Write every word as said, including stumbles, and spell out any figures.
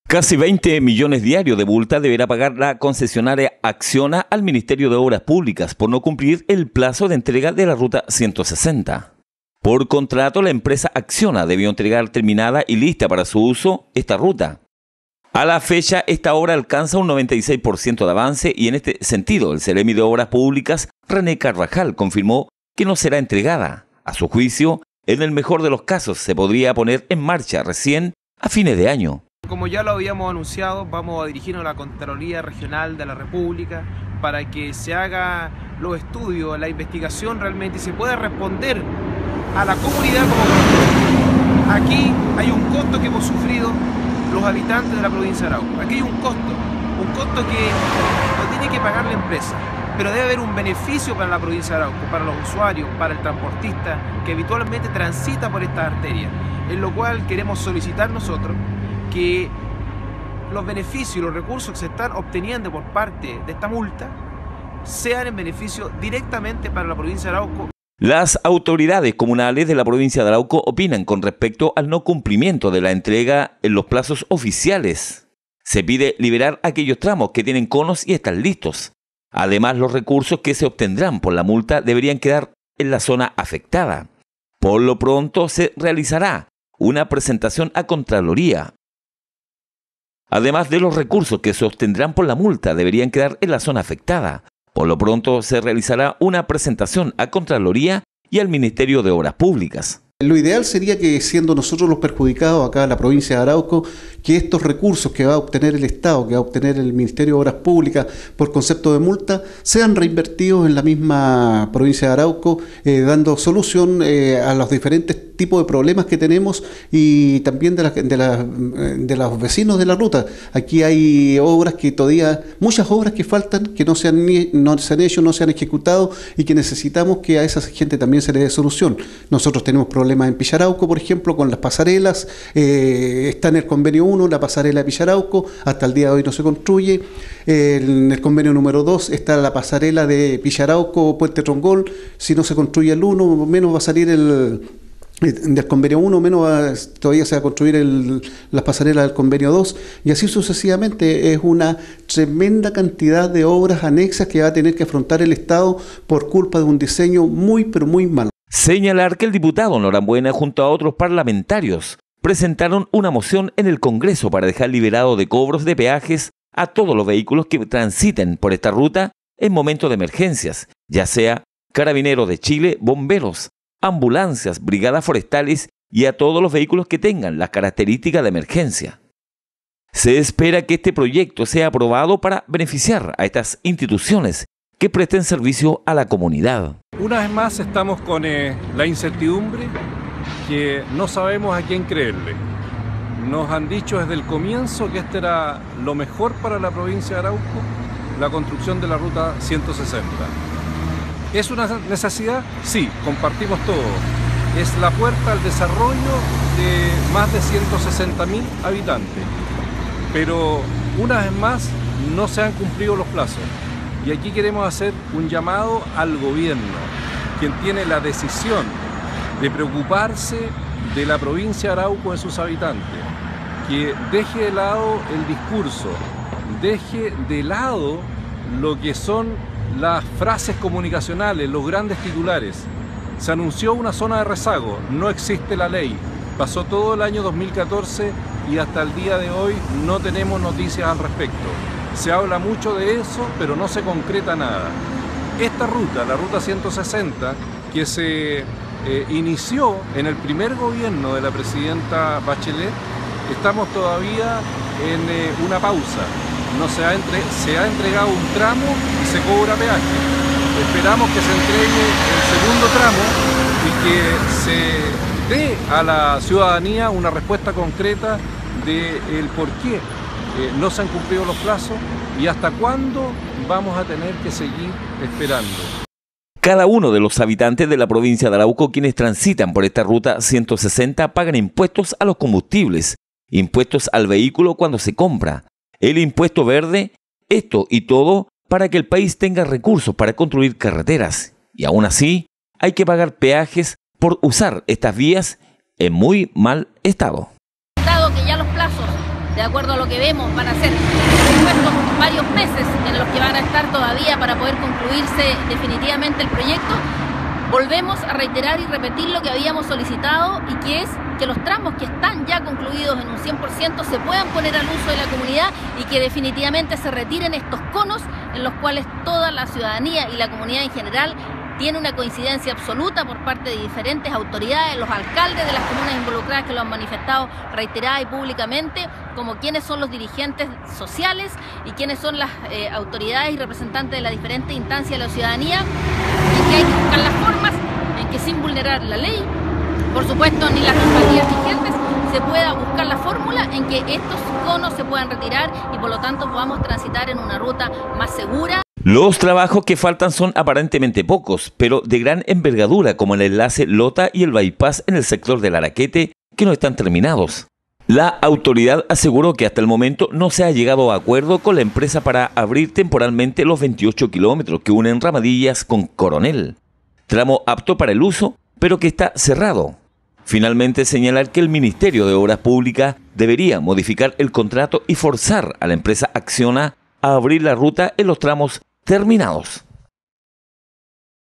Casi veinte millones diarios de multa deberá pagar la concesionaria Acciona al Ministerio de Obras Públicas por no cumplir el plazo de entrega de la ruta ciento sesenta. Por contrato, la empresa Acciona debió entregar terminada y lista para su uso esta ruta. A la fecha, esta obra alcanza un noventa y seis por ciento de avance y en este sentido, el Seremi de Obras Públicas, René Carvajal, confirmó que no será entregada. A su juicio, en el mejor de los casos, se podría poner en marcha recién a fines de año. Como ya lo habíamos anunciado, vamos a dirigirnos a la Contraloría Regional de la República para que se haga los estudios, la investigación realmente y se pueda responder a la comunidad como corresponde. Aquí hay un costo que hemos sufrido los habitantes de la provincia de Arauco. Aquí hay un costo, un costo que lo tiene que pagar la empresa, pero debe haber un beneficio para la provincia de Arauco, para los usuarios, para el transportista que habitualmente transita por esta arteria, en lo cual queremos solicitar nosotros que los beneficios y los recursos que se están obteniendo por parte de esta multa sean en beneficio directamente para la provincia de Arauco. Las autoridades comunales de la provincia de Arauco opinan con respecto al no cumplimiento de la entrega en los plazos oficiales. Se pide liberar aquellos tramos que tienen conos y están listos. Además, los recursos que se obtendrán por la multa deberían quedar en la zona afectada. Por lo pronto se realizará una presentación a Contraloría. Además de los recursos que se obtendrán por la multa deberían quedar en la zona afectada. Por lo pronto se realizará una presentación a Contraloría y al Ministerio de Obras Públicas. Lo ideal sería que, siendo nosotros los perjudicados acá en la provincia de Arauco, que estos recursos que va a obtener el Estado, que va a obtener el Ministerio de Obras Públicas por concepto de multa, sean reinvertidos en la misma provincia de Arauco, eh, dando solución eh, a los diferentes tipos de problemas que tenemos y también de, la, de, la, de los vecinos de la ruta. Aquí hay obras que todavía, muchas obras que faltan, que no se han, no se han hecho, no se han ejecutado y que necesitamos que a esa gente también se le dé solución. Nosotros tenemos problemas problemas en Pillarauco, por ejemplo, con las pasarelas. Eh, está en el convenio uno, la pasarela de Pillarauco, hasta el día de hoy no se construye. Eh, en el convenio número dos está la pasarela de Pillarauco, Puente Trongol. Si no se construye el uno, menos va a salir el... del convenio uno, menos va, todavía se va a construir el, las pasarelas del convenio dos, y así sucesivamente. Es una tremenda cantidad de obras anexas que va a tener que afrontar el Estado por culpa de un diseño muy, pero muy malo. Señalar que el diputado Norambuena junto a otros parlamentarios presentaron una moción en el Congreso para dejar liberado de cobros de peajes a todos los vehículos que transiten por esta ruta en momentos de emergencias, ya sea Carabineros de Chile, bomberos, ambulancias, brigadas forestales y a todos los vehículos que tengan las características de emergencia. Se espera que este proyecto sea aprobado para beneficiar a estas instituciones que presten servicio a la comunidad. Una vez más estamos con eh, la incertidumbre que no sabemos a quién creerle. Nos han dicho desde el comienzo que este era lo mejor para la provincia de Arauco, la construcción de la ruta ciento sesenta. ¿Es una necesidad? Sí, compartimos todo. Es la puerta al desarrollo de más de ciento sesenta mil habitantes. Pero una vez más no se han cumplido los plazos. Y aquí queremos hacer un llamado al gobierno, quien tiene la decisión de preocuparse de la provincia de Arauco y sus habitantes, que deje de lado el discurso, deje de lado lo que son las frases comunicacionales, los grandes titulares. Se anunció una zona de rezago, no existe la ley, pasó todo el año dos mil catorce y hasta el día de hoy no tenemos noticias al respecto. Se habla mucho de eso, pero no se concreta nada. Esta ruta, la ruta ciento sesenta, que se eh, inició en el primer gobierno de la presidenta Bachelet, estamos todavía en eh, una pausa. No se ha, entre, se ha entregado un tramo y se cobra peaje. Esperamos que se entregue el segundo tramo y que se dé a la ciudadanía una respuesta concreta del por qué eh, no se han cumplido los plazos y hasta cuándo vamos a tener que seguir esperando. Cada uno de los habitantes de la provincia de Arauco quienes transitan por esta ruta ciento sesenta pagan impuestos a los combustibles, impuestos al vehículo cuando se compra, el impuesto verde, esto y todo para que el país tenga recursos para construir carreteras. Y aún así, hay que pagar peajes por usar estas vías en muy mal estado. Dado que ya los plazos de acuerdo a lo que vemos, van a ser, por supuesto, varios meses en los que van a estar todavía para poder concluirse definitivamente el proyecto. Volvemos a reiterar y repetir lo que habíamos solicitado, y que es que los tramos que están ya concluidos en un cien por ciento se puedan poner al uso de la comunidad, y que definitivamente se retiren estos conos en los cuales toda la ciudadanía y la comunidad en general tiene una coincidencia absoluta por parte de diferentes autoridades, los alcaldes de las comunas involucradas que lo han manifestado reiterada y públicamente, como quiénes son los dirigentes sociales y quiénes son las eh, autoridades y representantes de las diferentes instancias de la ciudadanía, y que hay que buscar las formas en que, sin vulnerar la ley, por supuesto, ni las normativas vigentes, se pueda buscar la fórmula en que estos conos se puedan retirar y por lo tanto podamos transitar en una ruta más segura. Los trabajos que faltan son aparentemente pocos, pero de gran envergadura, como el enlace Lota y el bypass en el sector del Araquete, que no están terminados. La autoridad aseguró que hasta el momento no se ha llegado a acuerdo con la empresa para abrir temporalmente los veintiocho kilómetros que unen Ramadillas con Coronel, tramo apto para el uso, pero que está cerrado. Finalmente, señalar que el Ministerio de Obras Públicas debería modificar el contrato y forzar a la empresa Acciona a abrir la ruta en los tramos terminados.